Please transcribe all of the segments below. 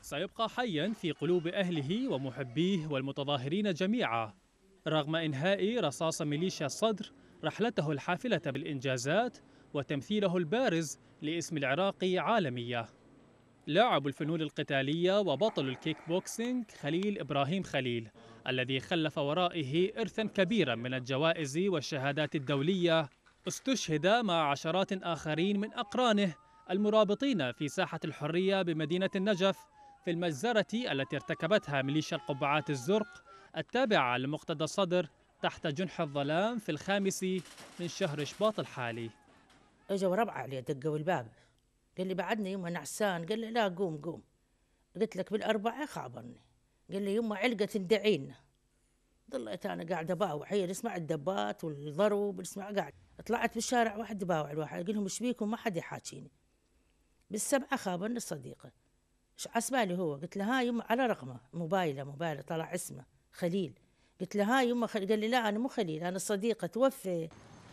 سيبقى حياً في قلوب أهله ومحبيه والمتظاهرين جميعاً، رغم إنهاء رصاص ميليشيا الصدر رحلته الحافلة بالإنجازات وتمثيله البارز لاسم العراق عالمياً. لاعب الفنون القتالية وبطل الكيك بوكسينج خليل إبراهيم خليل، الذي خلف ورائه إرثاً كبيراً من الجوائز والشهادات الدولية، استشهد مع عشرات آخرين من أقرانه المرابطين في ساحة الحرية بمدينة النجف في المجزرة التي ارتكبتها ميليشيا القبعات الزرق التابعة لمقتدى الصدر تحت جنح الظلام في 5 من شهر شباط الحالي. اجوا ربع علي دقوا الباب، قال لي بعدني يما نعسان، قال لي لا قوم قوم. قلت لك بالأربعة خابرني، قال لي يما علقة تدعينا. ظليت أنا قاعدة باوع، هي نسمع الدبات والضرب نسمع قاعد. طلعت بالشارع واحد باوع الواحد، قال لهم ايش بيكم؟ ما حد يحاكيني. بالسبعة خابرني الصديقة، ايش عسبالي هو؟ قلت له ها يما على رقمه موبايله طلع اسمه خليل. قلت له ها يما قال لي لا أنا مو خليل، أنا الصديقة توفي.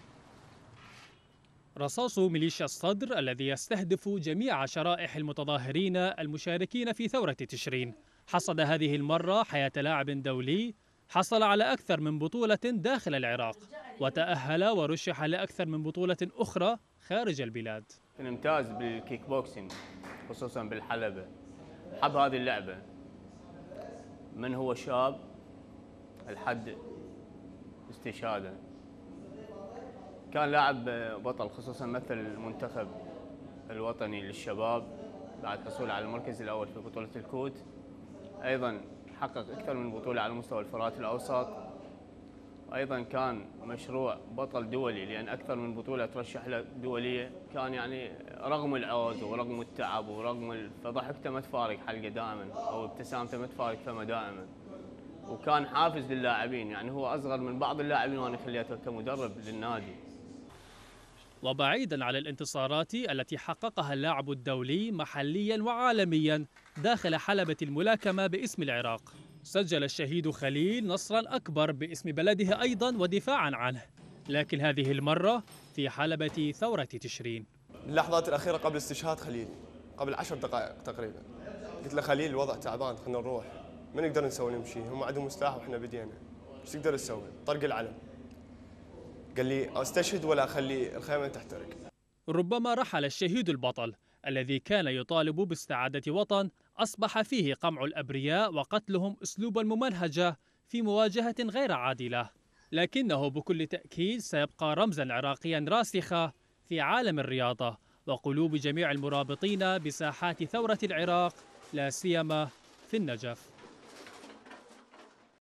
رصاص ميليشيا الصدر الذي يستهدف جميع شرائح المتظاهرين المشاركين في ثورة تشرين حصد هذه المرة حياة لاعب دولي حصل على أكثر من بطولة داخل العراق، وتأهل ورشح لأكثر من بطولة أخرى خارج البلاد. كنت ممتاز بالكيك بوكسينج خصوصا بالحلبة، حب هذه اللعبة من هو شاب لحد استشهاده. كان لاعب بطل، خصوصا مثل المنتخب الوطني للشباب بعد حصوله على المركز الأول في بطولة الكوت. أيضا حقق أكثر من بطولة على مستوى الفرات الأوسط. أيضا كان مشروع بطل دولي، لأن أكثر من بطولة ترشح له دولية. كان يعني رغم العوز ورغم التعب ورغم فضحكته ما تفارق حلقه دائما، أو ابتسامته ما تفارق فمه دائما. وكان حافز للاعبين، يعني هو أصغر من بعض اللاعبين وأنا خليته كمدرب للنادي. وبعيداً عن الانتصارات التي حققها اللاعب الدولي محلياً وعالمياً داخل حلبة الملاكمة باسم العراق، سجل الشهيد خليل نصراً أكبر باسم بلده أيضاً ودفاعاً عنه، لكن هذه المرة في حلبة ثورة تشرين. باللحظات الأخيرة قبل استشهاد خليل، قبل 10 دقائق تقريباً، قلت له خليل الوضع تعبان، خلينا نروح، ما نقدر نسوي نمشي، هم عندهم سلاح وإحنا بدينا، ايش تقدر تسوي؟ طرق العلم. قال لي استشهد ولا اخلي الخيمه تحترق. ربما رحل الشهيد البطل الذي كان يطالب باستعادة وطن أصبح فيه قمع الأبرياء وقتلهم أسلوبا ممنهجا في مواجهة غير عادلة، لكنه بكل تأكيد سيبقى رمزا عراقيا راسخا في عالم الرياضة وقلوب جميع المرابطين بساحات ثورة العراق، لا سيما في النجف.